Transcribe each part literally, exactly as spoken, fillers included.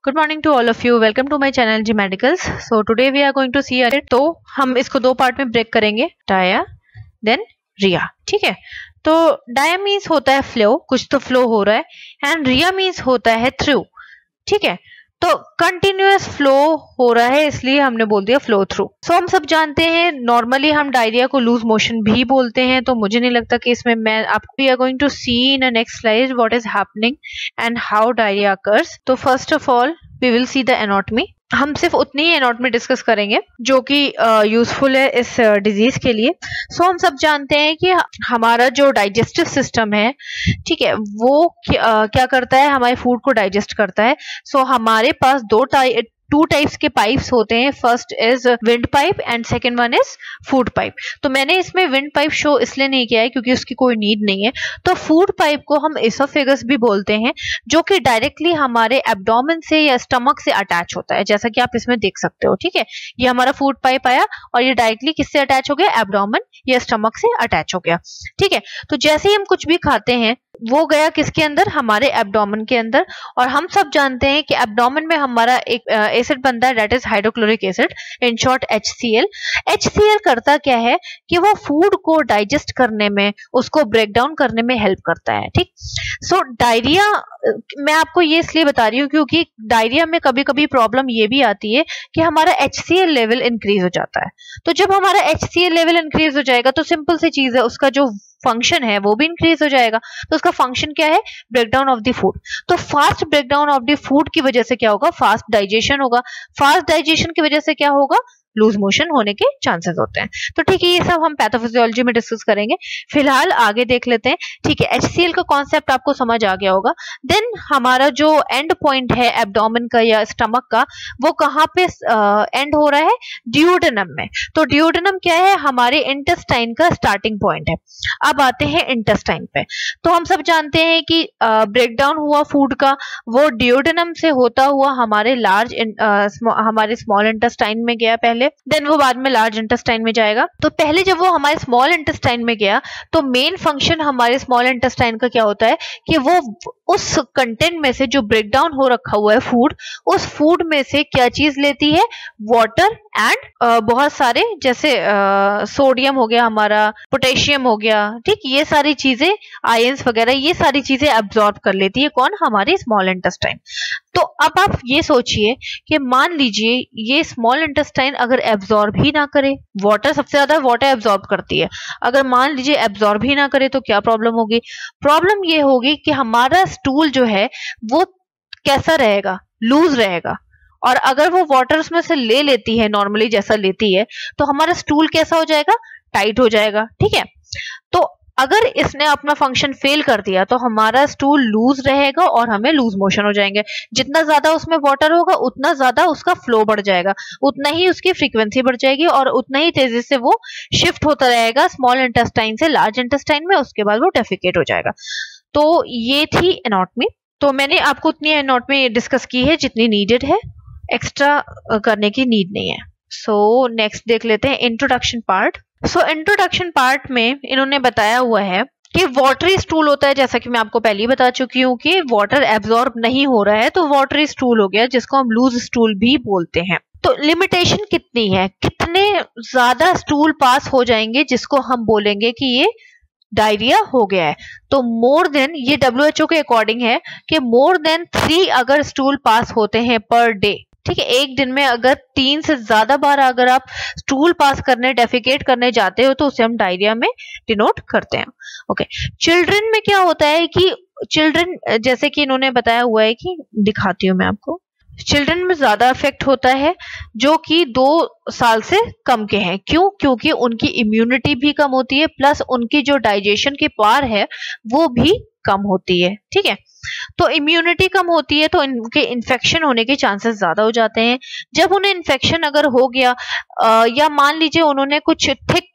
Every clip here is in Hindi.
Good morning to all of you, welcome to my channel G medicals. So today we are going to see it. तो हम इसको दो पार्ट में ब्रेक करेंगे, डाया देन रिया। ठीक है, तो डाया मीन्स होता है फ्लो, कुछ तो फ्लो हो रहा है, एंड रिया मीन्स होता है थ्रू। ठीक है, तो कंटिन्यूअस फ्लो हो रहा है इसलिए हमने बोल दिया फ्लो थ्रू। सो हम सब जानते हैं नॉर्मली हम डायरिया को लूज मोशन भी बोलते हैं, तो मुझे नहीं लगता कि इसमें मैं आपको we are going to see in a next slide what is happening and how diarrhoea occurs. तो first of all we will see the anatomy. हम सिर्फ उतनी ही एनाटॉमी डिस्कस करेंगे जो कि यूजफुल uh, है इस डिजीज uh, के लिए। सो so, हम सब जानते हैं कि हमारा जो डाइजेस्टिव सिस्टम है, ठीक है, वो uh, क्या करता है, हमारे फूड को डाइजेस्ट करता है। सो so, हमारे पास दो टाइप टू टाइप्स के पाइप्स होते हैं। First is wind pipe and second one is food pipe. तो मैंने इसमें विंड पाइप शो इसलिए नहीं किया है क्योंकि उसकी कोई नीड नहीं है। तो फूड पाइप को हम एसोफेगस भी बोलते हैं, जो कि डायरेक्टली हमारे एब्डोमेन से या स्टमक से अटैच होता है, जैसा कि आप इसमें देख सकते हो। ठीक है, ये हमारा फूड पाइप आया और ये डायरेक्टली किससे अटैच हो गया, एब्डोमेन या स्टमक से अटैच हो गया। ठीक है, तो जैसे ही हम कुछ भी खाते हैं वो गया किसके अंदर, हमारे एब्डोमेन के अंदर। और हम सब जानते हैं कि एब्डोमेन में हमारा एक एसिड बनता है, that is hydrochloric acid, in short H C L. H C L करता क्या है कि वो फूड को डाइजेस्ट करने में, उसको ब्रेक डाउन करने में हेल्प करता है। ठीक, सो डायरिया मैं आपको ये इसलिए बता रही हूँ क्योंकि डायरिया में कभी कभी प्रॉब्लम ये भी आती है कि हमारा H C L level increase हो जाता है। तो जब हमारा H C L level increase हो जाएगा तो सिंपल सी चीज है, उसका जो फंक्शन है वो भी इंक्रीज हो जाएगा। तो उसका फंक्शन क्या है, ब्रेकडाउन ऑफ द फूड। तो fast breakdown of the food की वजह से क्या होगा, फास्ट डाइजेशन होगा। फास्ट डाइजेशन की वजह से क्या होगा, लूज मोशन होने के चांसेस होते हैं। तो ठीक है, ये सब हम पैथोफिजियोलॉजी में डिस्कस करेंगे। फिलहाल आगे देख लेते हैं। ठीक है, एचसीएल का कॉन्सेप्ट आपको समझ आ गया होगा। देन हमारा जो एंड पॉइंट है एब्डोमेन का या स्टमक का, वो कहाँ पे एंड uh, हो रहा है, ड्यूडेनम में। तो ड्यूडेनम क्या है, हमारे इंटेस्टाइन का स्टार्टिंग पॉइंट है। अब आते हैं इंटेस्टाइन पे। तो हम सब जानते हैं कि ब्रेकडाउन uh, हुआ फूड का, वो ड्यूडेनम से होता हुआ हमारे लार्ज uh, हमारे स्मॉल इंटेस्टाइन में गया पहले, देन वो बाद में लार्ज इंटेस्टाइन में जाएगा। तो पहले जब वो हमारे स्मॉल इंटेस्टाइन में गया तो मेन फंक्शन हमारे स्मॉल इंटेस्टाइन का क्या होता है कि वो उस कंटेंट में से जो ब्रेकडाउन हो रखा हुआ है फूड, उस फूड में से क्या चीज लेती है, वाटर एंड बहुत सारे, जैसे सोडियम हो गया, हमारा पोटेशियम हो गया, ठीक, ये सारी चीजें, आयंस वगैरह, ये सारी चीजें एब्जॉर्ब कर लेती है कौन, हमारी स्मॉल इंटेस्टाइन। तो अब आप ये सोचिए कि मान लीजिए ये स्मॉल इंटेस्टाइन अगर एब्जॉर्ब ही ना करे, वाटर सबसे ज्यादा वाटर एब्जॉर्ब करती है, अगर मान लीजिए एब्जॉर्ब ही ना करे तो क्या प्रॉब्लम होगी, प्रॉब्लम ये होगी कि हमारा स्टूल जो है वो कैसा रहेगा, लूज रहेगा। और अगर वो वाटर उसमें से ले लेती है नॉर्मली जैसा लेती है, तो हमारा स्टूल कैसा हो जाएगा, टाइट हो जाएगा। ठीक है, तो अगर इसने अपना फंक्शन फेल कर दिया तो हमारा स्टूल लूज रहेगा और हमें लूज मोशन हो जाएंगे। जितना ज्यादा उसमें वाटर होगा उतना ज्यादा उसका फ्लो बढ़ जाएगा, उतना ही उसकी फ्रीक्वेंसी बढ़ जाएगी और उतना ही तेजी से वो शिफ्ट होता रहेगा स्मॉल इंटेस्टाइन से लार्ज इंटेस्टाइन में, उसके बाद वो डेफिकेट हो जाएगा। तो ये थी एनाटॉमी। तो मैंने आपको उतनी एनाटॉमी डिस्कस की है जितनी नीडेड है, एक्स्ट्रा करने की नीड नहीं है। सो नेक्स्ट देख लेते हैं introduction part. So introduction part में इन्होंने बताया हुआ है कि वाटरी स्टूल होता है, जैसा कि मैं आपको पहले ही बता चुकी हूँ कि वाटर एब्जॉर्ब नहीं हो रहा है तो वाटरी स्टूल हो गया, जिसको हम लूज स्टूल भी बोलते हैं। तो लिमिटेशन कितनी है, कितने ज्यादा स्टूल पास हो जाएंगे जिसको हम बोलेंगे कि ये डायरिया हो गया है। तो मोर देन, ये डब्ल्यू एच ओ के अकॉर्डिंग है कि मोर देन थ्री अगर स्टूल पास होते हैं पर डे, ठीक है, एक दिन में अगर तीन से ज्यादा बार अगर आप स्टूल पास करने, डेफिकेट करने जाते हो तो उसे हम डायरिया में डिनोट करते हैं। ओके, चिल्ड्रन में क्या होता है कि चिल्ड्रन, जैसे कि इन्होंने बताया हुआ है कि दिखाती हूँ मैं आपको, चिल्ड्रन में ज्यादा इफेक्ट होता है जो कि दो साल से कम के हैं। क्यों, क्योंकि उनकी इम्यूनिटी भी कम होती है, प्लस उनकी जो डाइजेशन की पावर है वो भी कम होती है। ठीक है, तो इम्यूनिटी कम होती है तो इनके इन्फेक्शन होने के चांसेस ज्यादा हो जाते हैं। जब उन्हें इन्फेक्शन अगर हो गया आ, या मान लीजिए उन्होंने कुछ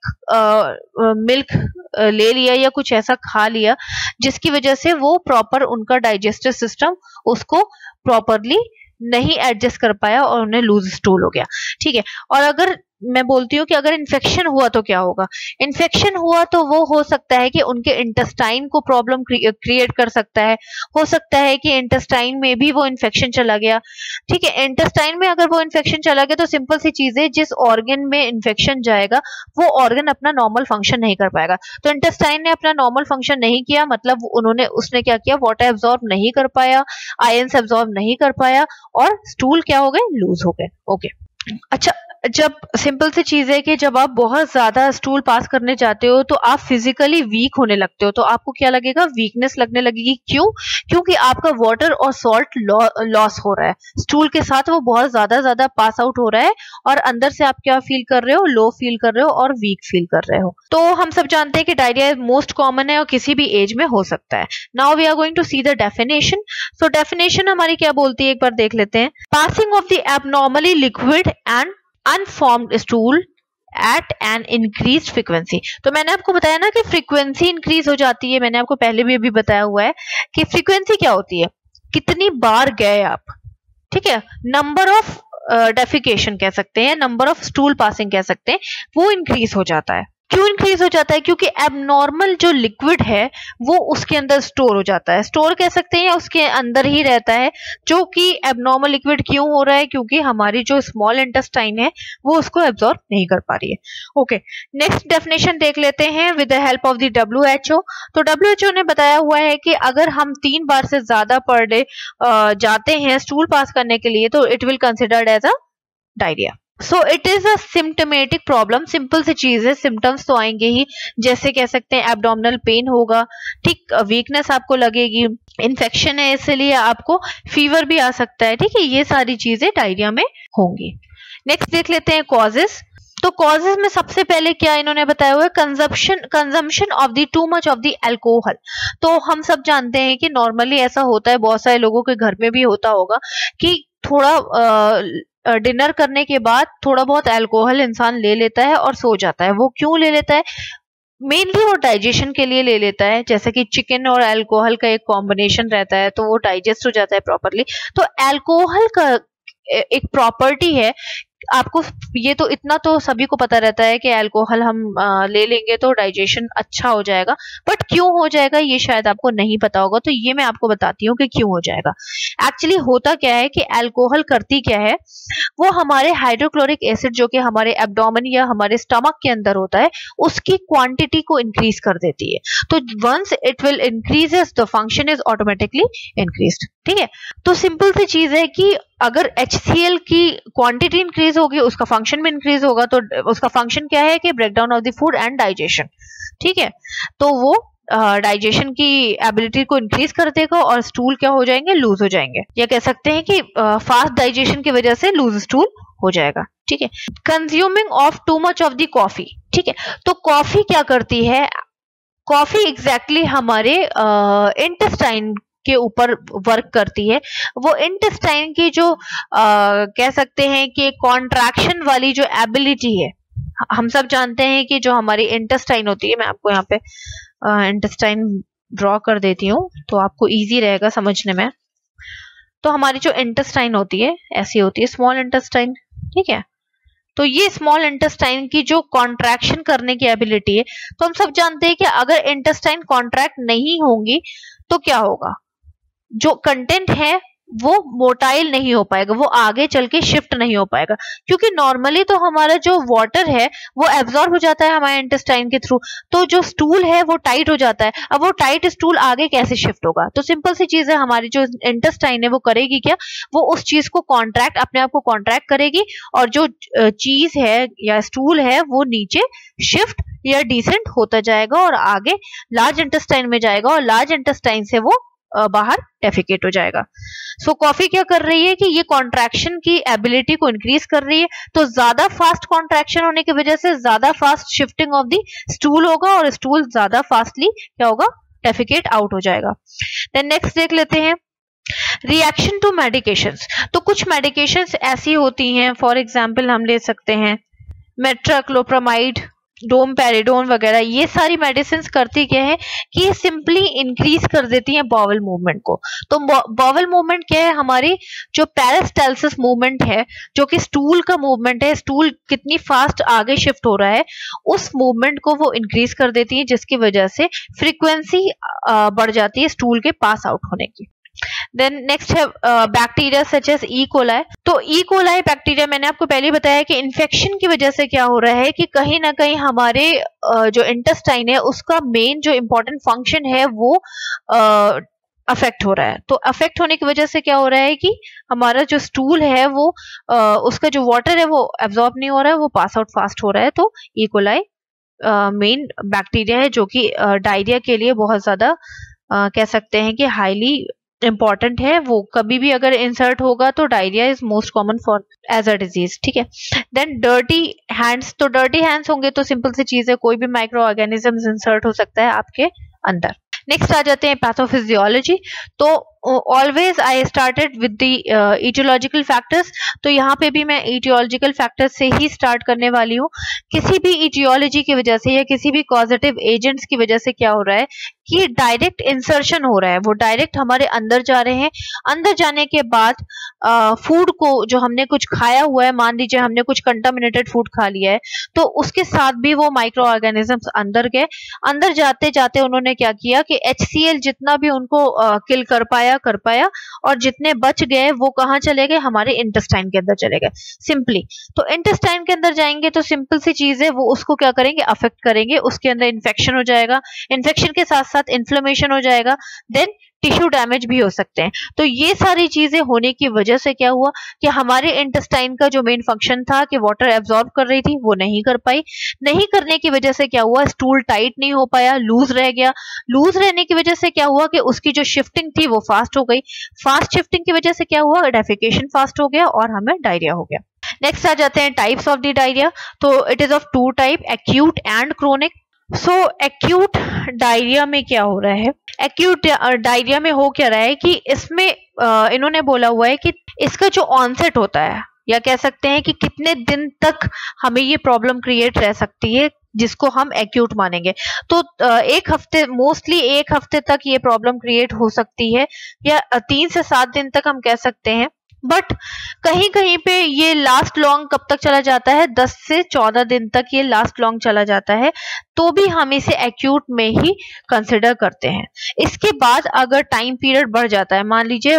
थिक मिल्क ले लिया या कुछ ऐसा खा लिया जिसकी वजह से वो प्रॉपर उनका डाइजेस्टिव सिस्टम उसको प्रॉपरली नहीं एडजस्ट कर पाया और उन्हें लूज स्टूल हो गया। ठीक है, और अगर मैं बोलती हूँ कि अगर इन्फेक्शन हुआ तो क्या होगा। इन्फेक्शन हुआ तो वो हो सकता है कि उनके इंटेस्टाइन को प्रॉब्लम क्रिएट कर सकता है, हो सकता है कि इंटेस्टाइन में भी वो इन्फेक्शन चला गया। ठीक है, इंटेस्टाइन में अगर वो इन्फेक्शन चला गया तो सिंपल सी चीज है, जिस ऑर्गन में इन्फेक्शन जाएगा वो ऑर्गन अपना नॉर्मल फंक्शन नहीं कर पाएगा। तो इंटेस्टाइन ने अपना नॉर्मल फंक्शन नहीं किया, मतलब उन्होंने उसने क्या किया, वाटर एब्जॉर्ब नहीं कर पाया, आयंस एब्जॉर्ब नहीं कर पाया और स्टूल क्या हो गए, लूज हो गए। ओके, अच्छा, जब सिंपल सी चीज है कि जब आप बहुत ज्यादा स्टूल पास करने जाते हो तो आप फिजिकली वीक होने लगते हो, तो आपको क्या लगेगा, वीकनेस लगने लगेगी। क्यों? क्योंकि आपका वाटर और सॉल्ट लॉस हो रहा है, स्टूल के साथ वो बहुत ज्यादा ज्यादा पास आउट हो रहा है और अंदर से आप क्या फील कर रहे हो, लो फील कर रहे हो और वीक फील कर रहे हो। तो हम सब जानते हैं कि डायरिया मोस्ट कॉमन है और किसी भी एज में हो सकता है। Now we are going to see the definition. So definition हमारी क्या बोलती है, एक बार देख लेते हैं। Passing of the abnormally liquid and unformed stool at an increase frequency. तो मैंने आपको बताया ना कि फ्रीक्वेंसी इंक्रीज हो जाती है, मैंने आपको पहले भी अभी बताया हुआ है कि फ्रीक्वेंसी क्या होती है, कितनी बार गए आप। ठीक है, नंबर ऑफ डेफिकेशन कह सकते हैं, नंबर ऑफ स्टूल पासिंग कह सकते हैं, वो इंक्रीज हो जाता है। क्यों इंक्रीज हो जाता है? क्योंकि एबनॉर्मल जो लिक्विड है वो उसके अंदर स्टोर हो जाता है, स्टोर कह सकते हैं, उसके अंदर ही रहता है। जो कि एबनॉर्मल लिक्विड क्यों हो रहा है? क्योंकि हमारी जो स्मॉल इंटेस्टाइन है वो उसको एब्जॉर्ब नहीं कर पा रही है। ओके, नेक्स्ट डेफिनेशन देख लेते हैं with the help of the W H O. तो डब्ल्यू एच ओ ने बताया हुआ है कि अगर हम तीन बार से ज्यादा पर डे जाते हैं स्टूल पास करने के लिए तो it will considered as a diarrhoea. So it is a symptomatic problem. Simple सी चीज है, सिम्टम्स तो आएंगे ही, जैसे कह सकते हैं एब्डोमिनल पेन होगा, ठीक, वीकनेस आपको लगेगी, इन्फेक्शन है इसलिए आपको फीवर भी आ सकता है। ठीक है, ये सारी चीजें डायरिया में होंगी। नेक्स्ट देख लेते हैं कॉजेस। तो कॉजेज में सबसे पहले क्या इन्होंने बताया हुआ है, consumption consumption of the too much of the alcohol. तो हम सब जानते हैं कि नॉर्मली ऐसा होता है, बहुत सारे लोगों के घर में भी होता होगा कि थोड़ा आ, डिनर करने के बाद थोड़ा बहुत अल्कोहल इंसान ले लेता है और सो जाता है। वो क्यों ले लेता है? मेनली वो डाइजेशन के लिए ले लेता है, जैसे कि चिकन और अल्कोहल का एक कॉम्बिनेशन रहता है तो वो डाइजेस्ट हो जाता है प्रॉपरली। तो अल्कोहल का एक प्रॉपर्टी है, आपको ये तो इतना तो सभी को पता रहता है कि अल्कोहल हम आ, ले लेंगे तो डाइजेशन अच्छा हो जाएगा, बट क्यों हो जाएगा ये शायद आपको नहीं पता होगा, तो ये मैं आपको बताती हूँ कि क्यों हो जाएगा। एक्चुअली होता क्या है कि अल्कोहल करती क्या है, वो हमारे हाइड्रोक्लोरिक एसिड जो कि हमारे एब्डोमेन या हमारे स्टमक के अंदर होता है उसकी क्वांटिटी को इंक्रीज कर देती है। तो once it will increases the function is automatically increased. ठीक है, तो सिंपल सी चीज है कि अगर एच सी एल की क्वांटिटी इंक्रीज होगी उसका फंक्शन भी इंक्रीज होगा। तो उसका फंक्शन क्या है कि break down of the food and digestion. ठीक है, तो वो डाइजेशन uh, की एबिलिटी को इंक्रीज कर देगा और स्टूल क्या हो जाएंगे, लूज हो जाएंगे, या कह सकते हैं कि फास्ट uh, डाइजेशन की वजह से लूज स्टूल हो जाएगा। ठीक है, consuming of too much of the coffee. ठीक है, तो कॉफी क्या करती है, कॉफी एग्जैक्टली हमारे इंटेस्टाइन uh, के ऊपर वर्क करती है। वो इंटेस्टाइन की जो आ, कह सकते हैं कि कॉन्ट्रैक्शन वाली जो एबिलिटी है, हम सब जानते हैं कि जो हमारी इंटेस्टाइन होती है, मैं आपको यहाँ पे इंटेस्टाइन ड्रॉ कर देती हूँ तो आपको इजी रहेगा समझने में। तो हमारी जो इंटेस्टाइन होती है ऐसी होती है, स्मॉल इंटेस्टाइन। ठीक है, तो ये स्मॉल इंटेस्टाइन की जो कॉन्ट्रैक्शन करने की एबिलिटी है, तो हम सब जानते हैं कि अगर इंटेस्टाइन कॉन्ट्रैक्ट नहीं होंगी तो क्या होगा, जो कंटेंट है वो मोटाइल नहीं हो पाएगा, वो आगे चल के शिफ्ट नहीं हो पाएगा, क्योंकि नॉर्मली तो हमारा जो वाटर है वो एब्जॉर्ब हो जाता है हमारे इंटेस्टाइन के थ्रू, तो जो स्टूल है वो टाइट हो जाता है। अब वो टाइट स्टूल आगे कैसे शिफ्ट होगा? तो सिंपल सी चीज है, हमारी जो इंटेस्टाइन है वो करेगी क्या, वो उस चीज को कॉन्ट्रैक्ट, अपने आप को कॉन्ट्रैक्ट करेगी और जो चीज है या स्टूल है वो नीचे शिफ्ट या डिसेंट होता जाएगा और आगे लार्ज इंटेस्टाइन में जाएगा और लार्ज इंटेस्टाइन से वो बाहर डेफिकेट हो जाएगा। सो so, कॉफी क्या कर रही है कि ये कॉन्ट्रैक्शन की एबिलिटी को इंक्रीज कर रही है, तो ज्यादा फास्ट कॉन्ट्रैक्शन होने की वजह से ज्यादा fast shifting of the stool होगा और स्टूल ज्यादा फास्टली क्या होगा, डेफिकेट आउट हो जाएगा। देन नेक्स्ट देख लेते हैं रिएक्शन टू मेडिकेशंस। तो कुछ मेडिकेशंस ऐसी होती हैं, फॉर एग्जांपल हम ले सकते हैं मेट्राक्लोप्रामाइड डोमपेरिडोन वगैरह, ये सारी मेडिसिन करती क्या है कि सिंपली इंक्रीज कर देती हैं बाउल मूवमेंट को। तो बाउल मूवमेंट क्या है, हमारी जो पेरिस्टालसिस मूवमेंट है, जो कि स्टूल का मूवमेंट है, स्टूल कितनी फास्ट आगे शिफ्ट हो रहा है, उस मूवमेंट को वो इंक्रीज कर देती है, जिसकी वजह से फ्रीक्वेंसी बढ़ जाती है स्टूल के पास आउट होने की। देन नेक्स्ट है bacteria such as E coli. तो ई कोलाई बैक्टीरिया मैंने आपको पहले बताया कि इन्फेक्शन की वजह से क्या हो रहा है कि कहीं ना कहीं हमारे uh, जो इंटेस्टाइन है उसका मेन जो इम्पोर्टेंट फंक्शन है वो अफेक्ट uh, हो रहा है। तो अफेक्ट होने की वजह से क्या हो रहा है कि हमारा जो स्टूल है वो uh, उसका जो वाटर है वो एब्जॉर्ब नहीं हो रहा है, वो पास आउट फास्ट हो रहा है। तो ई कोलाई मेन बैक्टीरिया है जो कि डायरिया uh, के लिए बहुत ज्यादा uh, कह सकते हैं कि हाईली इंपॉर्टेंट है। वो कभी भी अगर इंसर्ट होगा तो diarrhoea is most common for as a disease, ठीक है। देन डर्टी हैंड्स, तो डर्टी हैंड्स होंगे तो सिंपल सी चीज है, कोई भी माइक्रो ऑर्गेनिज्म इंसर्ट हो सकता है आपके अंदर। नेक्स्ट आ जाते हैं पैथोफिजियोलॉजी। तो always I started with the etiological factors. तो यहाँ पे भी मैं इटियोलॉजिकल फैक्टर्स से ही स्टार्ट करने वाली हूँ। किसी भी इटियोलॉजी की वजह से या किसी भी कॉजेटिव एजेंट्स की वजह से क्या हो रहा है कि डायरेक्ट इंसर्शन हो रहा है, वो डायरेक्ट हमारे अंदर जा रहे हैं। अंदर जाने के बाद फूड को जो हमने कुछ खाया हुआ है, मान लीजिए हमने कुछ कंटामिनेटेड फूड खा लिया है, तो उसके साथ भी वो माइक्रो ऑर्गेनिजम्स अंदर गए। अंदर जाते जाते उन्होंने क्या किया कि एच सी एल जितना भी उनको किल कर पाया कर पाया और जितने बच गए वो कहाँ चले गए, हमारे इंटेस्टाइन के अंदर चले गए सिंपली। तो इंटेस्टाइन के अंदर जाएंगे तो सिंपल सी चीज है, वो उसको क्या करेंगे, अफेक्ट करेंगे, उसके अंदर इन्फेक्शन हो जाएगा, इन्फेक्शन के साथ साथ इन्फ्लेमेशन हो जाएगा, देन टिश्यू डैमेज भी हो सकते हैं। तो ये सारी चीजें होने की वजह से क्या हुआ कि हमारे इंटेस्टाइन का जो मेन फंक्शन था कि वाटर एब्जॉर्ब कर रही थी वो नहीं कर पाई। नहीं करने की वजह से क्या हुआ, स्टूल टाइट नहीं हो पाया, लूज रह गया। लूज रहने की वजह से क्या हुआ कि उसकी जो शिफ्टिंग थी वो फास्ट हो गई। फास्ट शिफ्टिंग की वजह से क्या हुआ, डेफिकेशन फास्ट हो गया और हमें डायरिया हो गया। नेक्स्ट आ जाते हैं टाइप्स ऑफ द डायरिया। तो it is of two type, acute and chronic. So acute diarrhoea में क्या हो रहा है, एक्यूट डायरिया में हो क्या रहा है कि इसमें इन्होंने बोला हुआ है कि इसका जो ऑनसेट होता है, या कह सकते हैं कि कितने दिन तक हमें ये प्रॉब्लम क्रिएट रह सकती है, जिसको हम एक्यूट मानेंगे। तो एक हफ्ते, मोस्टली एक हफ्ते तक ये प्रॉब्लम क्रिएट हो सकती है, या तीन से सात दिन तक हम कह सकते हैं। बट कहीं कहीं पे ये लास्ट लॉन्ग कब तक चला जाता है, दस से चौदह दिन तक ये लास्ट लॉन्ग चला जाता है, तो भी हम इसे एक्यूट में ही कंसिडर करते हैं। इसके बाद अगर टाइम पीरियड बढ़ जाता है, मान लीजिए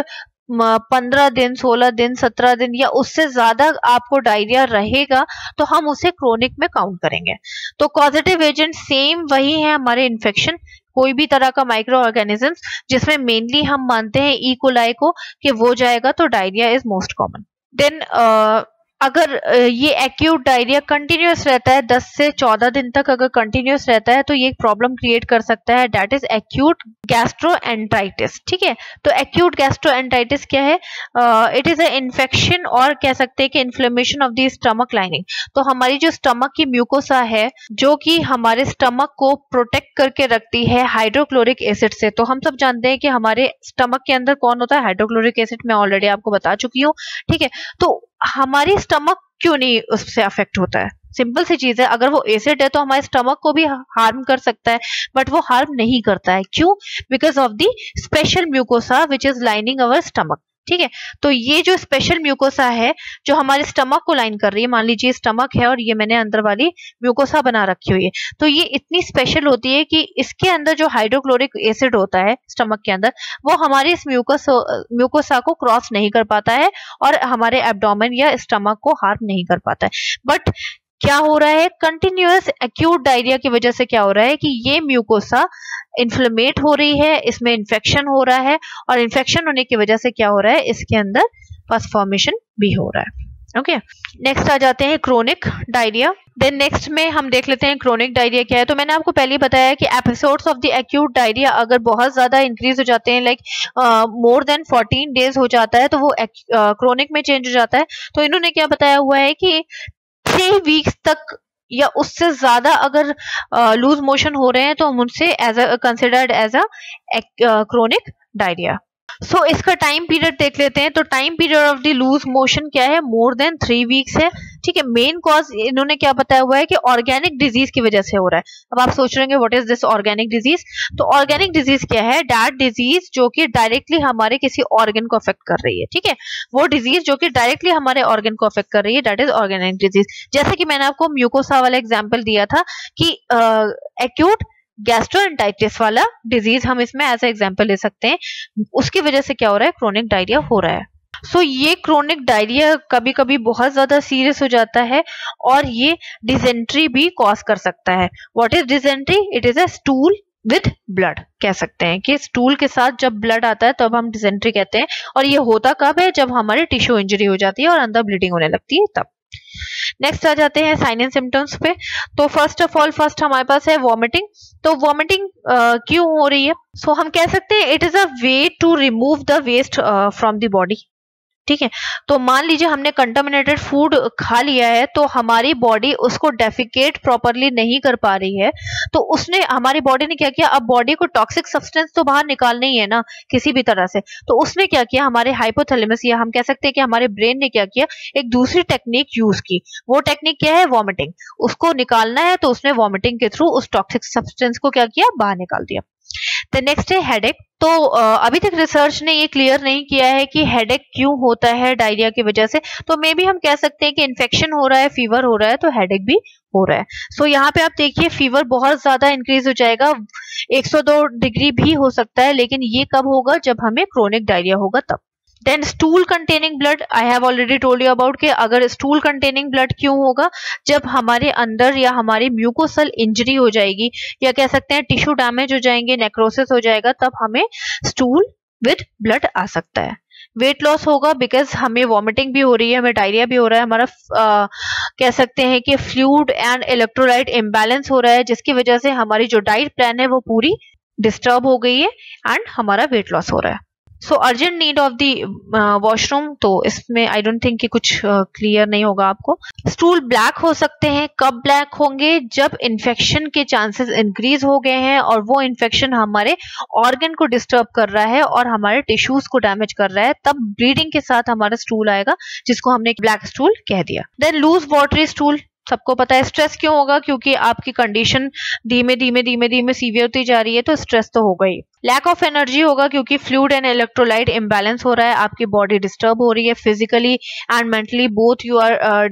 पंद्रह दिन, सोलह दिन, सत्रह दिन या उससे ज्यादा आपको डायरिया रहेगा, तो हम उसे क्रोनिक में काउंट करेंगे। तो कॉजेटिव एजेंट सेम वही है हमारे इन्फेक्शन, कोई भी तरह का माइक्रो ऑर्गेनिजम्स, जिसमें मेनली हम मानते हैं ई कोलाई को कि वो जाएगा, तो diarrhoea is most common. Then अगर ये एक्यूट डायरिया कंटिन्यूस रहता है, दस से चौदह दिन तक अगर कंटिन्यूस रहता है, तो ये प्रॉब्लम क्रिएट कर सकता है, दैट इज एक्यूट गैस्ट्रोएंटेराइटिस। ठीक है, तो एक्यूट गैस्ट्रोएंटेराइटिस क्या है, इट इज अ इन्फेक्शन और कह सकते हैं कि inflammation of the stomach lining. तो हमारी जो स्टमक की म्यूकोसा है, जो कि हमारे स्टमक को प्रोटेक्ट करके रखती है हाइड्रोक्लोरिक एसिड से। तो हम सब जानते हैं कि हमारे स्टमक के अंदर कौन होता है, हाइड्रोक्लोरिक एसिड, मैं ऑलरेडी आपको बता चुकी हूँ। ठीक है, तो हमारी स्टमक क्यों नहीं उससे अफेक्ट होता है, सिंपल सी चीज है, अगर वो एसिड है तो हमारे स्टमक को भी हार्म कर सकता है, बट वो हार्म नहीं करता है। क्यों? Because of the special mucosa which is lining our stomach. ठीक है, तो ये जो स्पेशल म्यूकोसा है जो हमारे स्टमक को लाइन कर रही है, मान लीजिए स्टमक है और ये मैंने अंदर वाली म्यूकोसा बना रखी हुई है, तो ये इतनी स्पेशल होती है कि इसके अंदर जो हाइड्रोक्लोरिक एसिड होता है स्टमक के अंदर, वो हमारे इस म्यूकोस म्यूकोसा को क्रॉस नहीं कर पाता है और हमारे एब्डोमेन या स्टमक को हार्म नहीं कर पाता है। बट क्या हो रहा है, कंटिन्यूअस एक्यूट डायरिया की वजह से क्या हो रहा है कि ये म्यूकोसा इन्फ्लेमेट हो रही है, इसमें इन्फेक्शन हो रहा है, और इन्फेक्शन होने की वजह से क्या हो रहा है, इसके अंदर पस फॉर्मेशन भी हो रहा है। ओके, नेक्स्ट आ जाते हैं क्रोनिक डायरिया। देन नेक्स्ट में हम देख लेते हैं क्रोनिक डायरिया क्या है। तो मैंने आपको पहले बताया कि episodes of the acute diarrhoea अगर बहुत ज्यादा इंक्रीज हो जाते हैं, like more than fourteen days हो जाता है, तो वो क्रोनिक uh, में चेंज हो जाता है। तो इन्होंने क्या बताया हुआ है कि थ्री वीक्स तक या उससे ज्यादा अगर लूज मोशन हो रहे हैं तो हम उनसे as a considered as a chronic diarrhoea. So so, इसका टाइम पीरियड देख लेते हैं। तो time period of the loose motion क्या है, मोर देन थ्री वीक्स है। ठीक है, मेन कॉज इन्होंने क्या बताया हुआ है कि ऑर्गेनिक डिजीज की वजह से हो रहा है। अब आप सोच रहे होंगे what is this organic disease. तो ऑर्गेनिक डिजीज क्या है, दैट डिजीज जो कि डायरेक्टली हमारे किसी ऑर्गन को अफेक्ट कर रही है। ठीक है, वो डिजीज जो कि डायरेक्टली हमारे ऑर्गन को अफेक्ट कर रही है, दैट इज ऑर्गेनिक डिजीज। जैसे कि मैंने आपको म्यूकोसा वाला एग्जाम्पल दिया था कि एक्यूट गैस्ट्रोएंटाइटिस वाला डिजीज हम इसमें एज ए एग्जांपल ले सकते हैं। उसकी वजह से क्या हो रहा है, क्रोनिक डायरिया हो रहा है। सो so, ये क्रोनिक डायरिया कभी कभी बहुत ज्यादा सीरियस हो जाता है और ये डिसेंट्री भी कॉज कर सकता है। What is dysentery, it is a stool with blood, कह सकते हैं कि स्टूल के साथ जब ब्लड आता है तब तो हम डिसेंट्री कहते हैं। और ये होता कब है, जब हमारे टिश्यू इंजरी हो जाती है और अंदर ब्लीडिंग होने लगती है तब। नेक्स्ट आ जाते हैं साइन एंड सिम्टम्स पे। तो फर्स्ट ऑफ ऑल फर्स्ट हमारे पास है वॉमिटिंग। तो वॉमिटिंग uh, क्यों हो रही है, सो so, हम कह सकते हैं it is a way to remove the waste from the body. ठीक है, तो मान लीजिए हमने कंटामिनेटेड फूड खा लिया है तो हमारी बॉडी उसको डेफिकेट प्रॉपरली नहीं कर पा रही है, तो उसने हमारी बॉडी ने क्या किया, अब बॉडी को टॉक्सिक सब्सटेंस तो बाहर निकालना ही है ना किसी भी तरह से। तो उसने क्या किया, हमारे हाइपोथैलेमस या हम कह सकते हैं कि हमारे ब्रेन ने क्या किया, एक दूसरी टेक्निक यूज की। वो टेक्निक क्या है, वॉमिटिंग। उसको निकालना है तो उसने वॉमिटिंग के थ्रू उस टॉक्सिक सब्सटेंस को क्या किया, बाहर निकाल दिया। तो नेक्स्ट है हेडेक। तो अभी तक रिसर्च ने ये क्लियर नहीं किया है कि हेडेक क्यों होता है डायरिया की वजह से। तो मे बी हम कह सकते हैं कि इन्फेक्शन हो रहा है, फीवर हो रहा है, तो हेडेक भी हो रहा है। सो so, यहाँ पे आप देखिए फीवर बहुत ज्यादा इंक्रीज हो जाएगा, एक सौ दो डिग्री भी हो सकता है, लेकिन ये कब होगा, जब हमें क्रोनिक डायरिया होगा तब। Then stool containing blood, I have already told you about कि अगर स्टूल कंटेनिंग ब्लड क्यों होगा, जब हमारे अंदर या हमारी म्यूकोसल इंजरी हो जाएगी या कह सकते हैं टिश्यू डैमेज हो जाएंगे, नेक्रोसिस हो जाएगा, तब हमें स्टूल विद ब्लड आ सकता है। वेट लॉस होगा बिकॉज हमें वॉमिटिंग भी हो रही है, हमें डायरिया भी हो रहा है, हमारा आ, कह सकते हैं कि फ्लूइड एंड इलेक्ट्रोलाइट इम्बैलेंस हो रहा है, जिसकी वजह से हमारी जो डाइट प्लान है वो पूरी डिस्टर्ब हो गई है एंड हमारा वेट लॉस हो रहा है। So urgent need of the washroom, तो इसमें आई डोंट थिंक कि कुछ क्लियर uh, नहीं होगा आपको। स्टूल ब्लैक हो सकते हैं, कब ब्लैक होंगे, जब इन्फेक्शन के चांसेस इंक्रीज हो गए हैं और वो इन्फेक्शन हमारे ऑर्गन को डिस्टर्ब कर रहा है और हमारे टिश्यूज को डैमेज कर रहा है, तब ब्लीडिंग के साथ हमारा स्टूल आएगा, जिसको हमने ब्लैक स्टूल कह दिया। देन लूज वाटरी स्टूल, सबको पता है स्ट्रेस क्यों होगा, क्योंकि आपकी कंडीशन धीमे धीमे धीमे धीमे सीवियर होती जा रही है, तो स्ट्रेस तो होगा ही। लैक ऑफ एनर्जी होगा क्योंकि फ्लूइड एंड इलेक्ट्रोलाइट इम्बैलेंस हो रहा है, आपकी बॉडी डिस्टर्ब हो रही है physically and mentally, both you are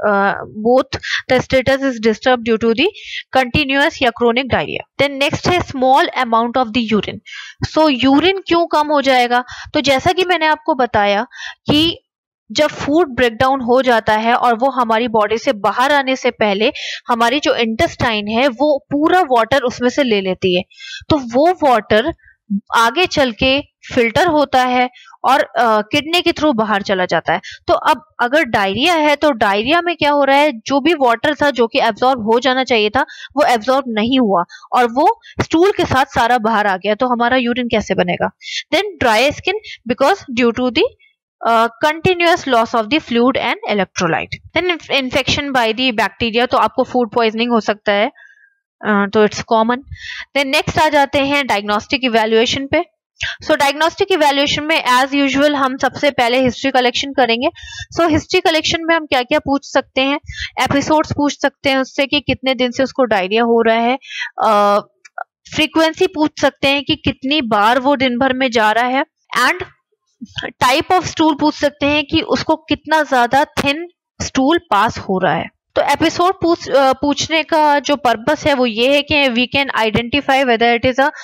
both the status is disturb due to the continuous या क्रोनिक डायरिया। देन नेक्स्ट है small amount of the urine. So urine क्यों कम हो जाएगा, तो जैसा कि मैंने आपको बताया कि जब फूड ब्रेकडाउन हो जाता है और वो हमारी बॉडी से बाहर आने से पहले हमारी जो इंटेस्टाइन है वो पूरा वाटर उसमें से ले लेती है, तो वो वाटर आगे चल के फिल्टर होता है और किडनी के थ्रू बाहर चला जाता है। तो अब अगर डायरिया है तो डायरिया में क्या हो रहा है, जो भी वाटर था जो कि एब्जॉर्ब हो जाना चाहिए था वो एब्जॉर्ब नहीं हुआ और वो स्टूल के साथ सारा बाहर आ गया, तो हमारा यूरिन कैसे बनेगा। Then dry skin because due to the Uh, continuous loss of the fluid and electrolyte. Then infection by the bacteria, तो आपको food poisoning हो सकता है, uh, तो it's common. Then next आ जाते हैं diagnostic evaluation पे। So diagnostic evaluation में as usual हम सबसे पहले history collection करेंगे। So history collection में हम क्या क्या पूछ सकते हैं, episodes पूछ सकते हैं उससे कि कितने दिन से उसको डायरिया हो रहा है, फ्रीक्वेंसी uh, पूछ सकते हैं कि कितनी बार वो दिन भर में जा रहा है, एंड टाइप ऑफ स्टूल पूछ सकते हैं कि उसको कितना ज्यादा थिन स्टूल पास हो रहा है। तो एपिसोड पूछ पूछने का जो पर्पस है वो ये है कि we can identify whether it is a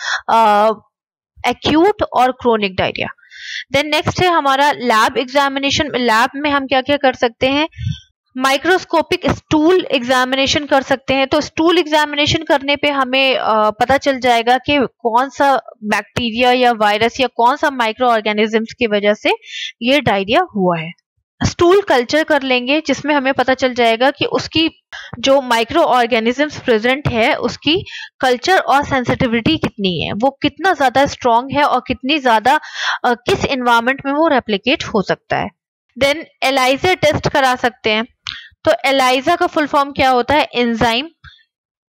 acute और क्रोनिक डायरिया। देन नेक्स्ट है हमारा लैब एग्जामिनेशन। लैब में हम क्या क्या कर सकते हैं, माइक्रोस्कोपिक स्टूल एग्जामिनेशन कर सकते हैं। तो स्टूल एग्जामिनेशन करने पे हमें आ, पता चल जाएगा कि कौन सा बैक्टीरिया या वायरस या कौन सा माइक्रो ऑर्गेनिजम्स की वजह से ये डायरिया हुआ है। स्टूल कल्चर कर लेंगे जिसमें हमें पता चल जाएगा कि उसकी जो माइक्रो ऑर्गेनिजम्स प्रेजेंट है उसकी कल्चर और सेंसिटिविटी कितनी है, वो कितना ज्यादा स्ट्रॉन्ग है और कितनी ज्यादा किस एनवायरमेंट में वो रेप्लिकेट हो सकता है। देन एलाइजा टेस्ट करा सकते हैं। तो एलाइजा का फुल फॉर्म क्या होता है, एंजाइम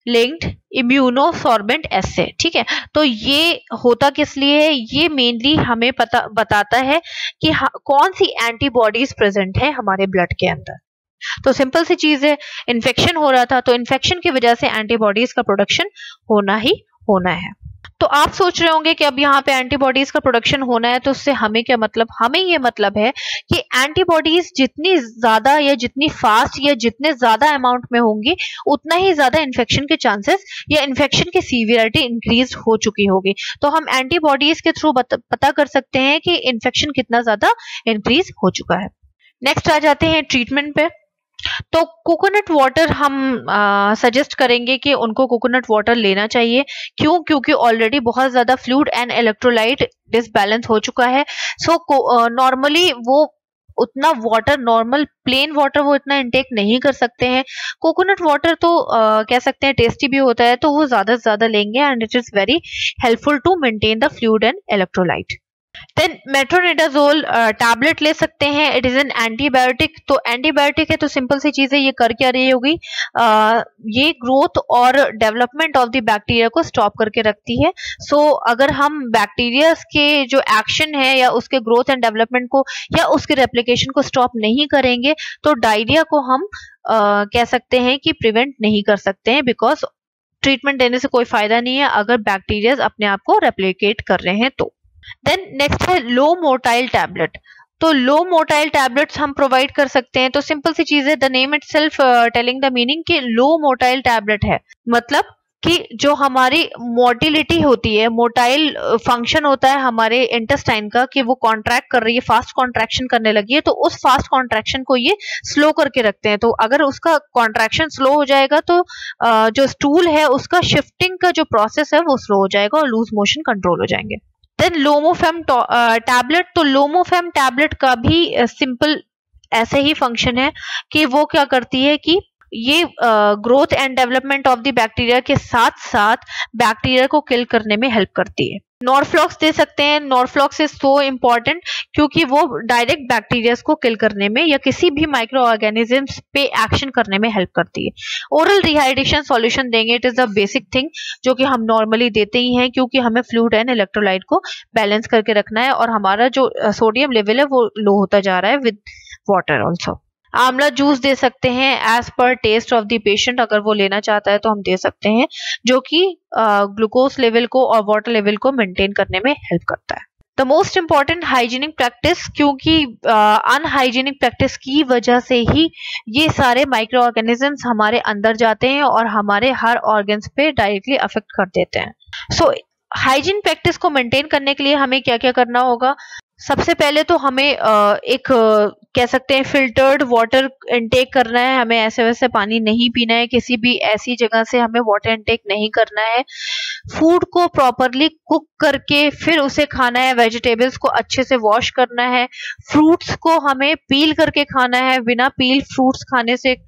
लिंक्ड इम्यूनोसॉर्बेंट एस्से, ठीक है। तो ये होता किस लिए है, ये मेनली हमें पता बताता है कि कौन सी एंटीबॉडीज प्रेजेंट है हमारे ब्लड के अंदर। तो सिंपल सी चीज है, इन्फेक्शन हो रहा था तो इन्फेक्शन की वजह से एंटीबॉडीज का प्रोडक्शन होना ही होना है। तो आप सोच रहे होंगे कि अब यहाँ पे एंटीबॉडीज का प्रोडक्शन होना है तो उससे हमें क्या मतलब, हमें ये मतलब है कि एंटीबॉडीज जितनी ज्यादा या जितनी फास्ट या जितने ज्यादा अमाउंट में होंगी उतना ही ज्यादा इन्फेक्शन के चांसेस या इन्फेक्शन की सीवियरिटी इंक्रीज हो चुकी होगी। तो हम एंटीबॉडीज के थ्रू पता कर सकते हैं कि इन्फेक्शन कितना ज्यादा इंक्रीज हो चुका है। नेक्स्ट आ जाते हैं ट्रीटमेंट पे। तो कोकोनट वाटर हम सजेस्ट करेंगे कि उनको कोकोनट वाटर लेना चाहिए। क्यों? क्योंकि ऑलरेडी बहुत ज्यादा फ्लूइड एंड इलेक्ट्रोलाइट डिसबैलेंस हो चुका है। सो नॉर्मली वो उतना वाटर, नॉर्मल प्लेन वाटर वो इतना इंटेक नहीं कर सकते हैं। कोकोनट वाटर तो uh, कह सकते हैं टेस्टी भी होता है, तो वो ज्यादा से ज्यादा लेंगे and it is very helpful to maintain the fluid and electrolyte. Then metronidazole tablet ले सकते हैं, इट इज एन एंटीबायोटिक। तो एंटीबायोटिक है तो सिंपल सी चीज है, ये कर क्या रही होगी, uh, ये ग्रोथ और डेवलपमेंट ऑफ द बैक्टीरिया को स्टॉप करके रखती है। सो so, अगर हम बैक्टीरिया के जो एक्शन है या उसके ग्रोथ एंड डेवलपमेंट को या उसके रेप्लिकेशन को स्टॉप नहीं करेंगे तो डायरिया को हम uh, कह सकते हैं कि प्रिवेंट नहीं कर सकते हैं, बिकॉज ट्रीटमेंट देने से कोई फायदा नहीं है अगर बैक्टीरिया अपने आप को रेप्लिकेट कर रहे हैं तो। देन नेक्स्ट है लो मोटाइल टैबलेट। तो लो मोटाइल टैबलेट्स हम प्रोवाइड कर सकते हैं। तो सिंपल सी चीज है, the name itself telling the meaning कि लो मोटाइल टैबलेट है, मतलब कि जो हमारी मोटिलिटी होती है, मोटाइल फंक्शन होता है हमारे इंटेस्टाइन का कि वो कॉन्ट्रैक्ट कर रही है, फास्ट कॉन्ट्रैक्शन करने लगी है, तो उस फास्ट कॉन्ट्रैक्शन को ये स्लो करके रखते हैं। तो अगर उसका कॉन्ट्रैक्शन स्लो हो जाएगा तो uh, जो स्टूल है उसका शिफ्टिंग का जो प्रोसेस है वो स्लो हो जाएगा और लूज मोशन कंट्रोल हो जाएंगे। Then Lomofen tablet. तो लोमोफेम टैबलेट का भी सिंपल uh, ऐसे ही फंक्शन है कि वो क्या करती है कि ये growth and development of the bacteria के साथ साथ बैक्टीरिया को किल करने में हेल्प करती है। नॉरफ्लॉक्स दे सकते हैं। नॉरफ्लॉक्स इज सो इम्पोर्टेंट क्योंकि वो डायरेक्ट बैक्टीरिया को किल करने में या किसी भी माइक्रो ऑर्गेनिजम्स पे एक्शन करने में हेल्प करती है। ओरल रिहाइड्रेशन सॉल्यूशन देंगे, it is a basic thing जो कि हम नॉर्मली देते ही हैं क्योंकि हमें फ्लूइड एंड इलेक्ट्रोलाइट को बैलेंस करके रखना है और हमारा जो सोडियम लेवल है वो लो होता जा रहा है विद वाटर ऑल्सो। आंवला जूस दे सकते हैं as per test of the patient, अगर वो लेना चाहता है तो हम दे सकते हैं, जो कि ग्लूकोज लेवल को और वाटर लेवल को मेंटेन करने में हेल्प करता है। The most important hygienic practice, क्योंकि अनहाइजीनिक प्रैक्टिस की वजह से ही ये सारे माइक्रो ऑर्गेनिजम्स हमारे अंदर जाते हैं और हमारे हर ऑर्गन्स पे डायरेक्टली अफेक्ट कर देते हैं। सो हाइजीन प्रैक्टिस को मेंटेन करने के लिए हमें क्या क्या करना होगा? सबसे पहले तो हमें एक कह सकते हैं फिल्टर्ड वाटर इनटेक करना है। हमें ऐसे वैसे पानी नहीं पीना है, किसी भी ऐसी जगह से हमें वाटर इनटेक नहीं करना है। फूड को प्रॉपरली कुक करके फिर उसे खाना है। वेजिटेबल्स को अच्छे से वॉश करना है। फ्रूट्स को हमें पील करके खाना है। बिना पील फ्रूट्स खाने से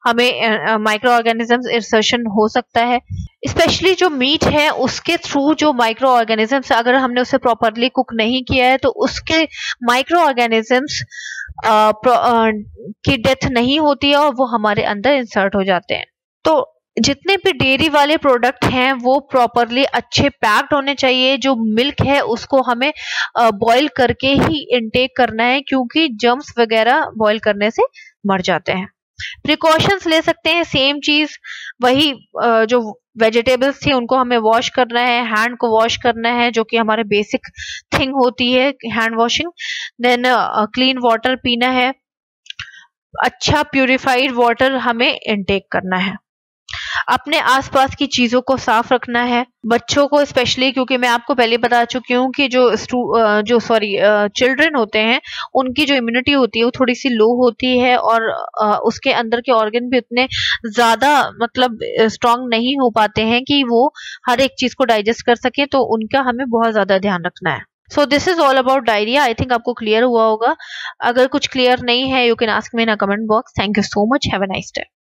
हमें माइक्रो ऑर्गेनिजम्स इंसर्शन हो सकता है। स्पेशली जो मीट है उसके थ्रू जो माइक्रो ऑर्गेनिजम्स, अगर हमने उसे प्रॉपरली कुक नहीं किया है तो उसके माइक्रो ऑर्गेनिजम्स की डेथ नहीं होती है और वो हमारे अंदर इंसर्ट हो जाते हैं। तो जितने भी डेयरी वाले प्रोडक्ट हैं वो प्रॉपरली अच्छे पैक्ड होने चाहिए। जो मिल्क है उसको हमें बॉईल करके ही इनटेक करना है क्योंकि जर्म्स वगैरह बॉईल करने से मर जाते हैं। प्रिकॉशंस ले सकते हैं, सेम चीज वही, जो वेजिटेबल्स थी उनको हमें वॉश करना है, हैंड को वॉश करना है जो कि हमारे बेसिक थिंग होती है hand washing. Then clean water पीना है, अच्छा प्यूरिफाइड वाटर हमें इनटेक करना है। अपने आसपास की चीजों को साफ रखना है। बच्चों को स्पेशली, क्योंकि मैं आपको पहले बता चुकी हूँ कि जो जो सॉरी चिल्ड्रन होते हैं उनकी जो इम्यूनिटी होती है वो थोड़ी सी लो होती है और उसके अंदर के ऑर्गन भी उतने ज्यादा मतलब स्ट्रांग नहीं हो पाते हैं कि वो हर एक चीज को डाइजेस्ट कर सके, तो उनका हमें बहुत ज्यादा ध्यान रखना है। So this is all about diarrhoea. I think आपको क्लियर हुआ होगा। अगर कुछ क्लियर नहीं है you can ask me in a comment box. Thank you so much, have a nice day.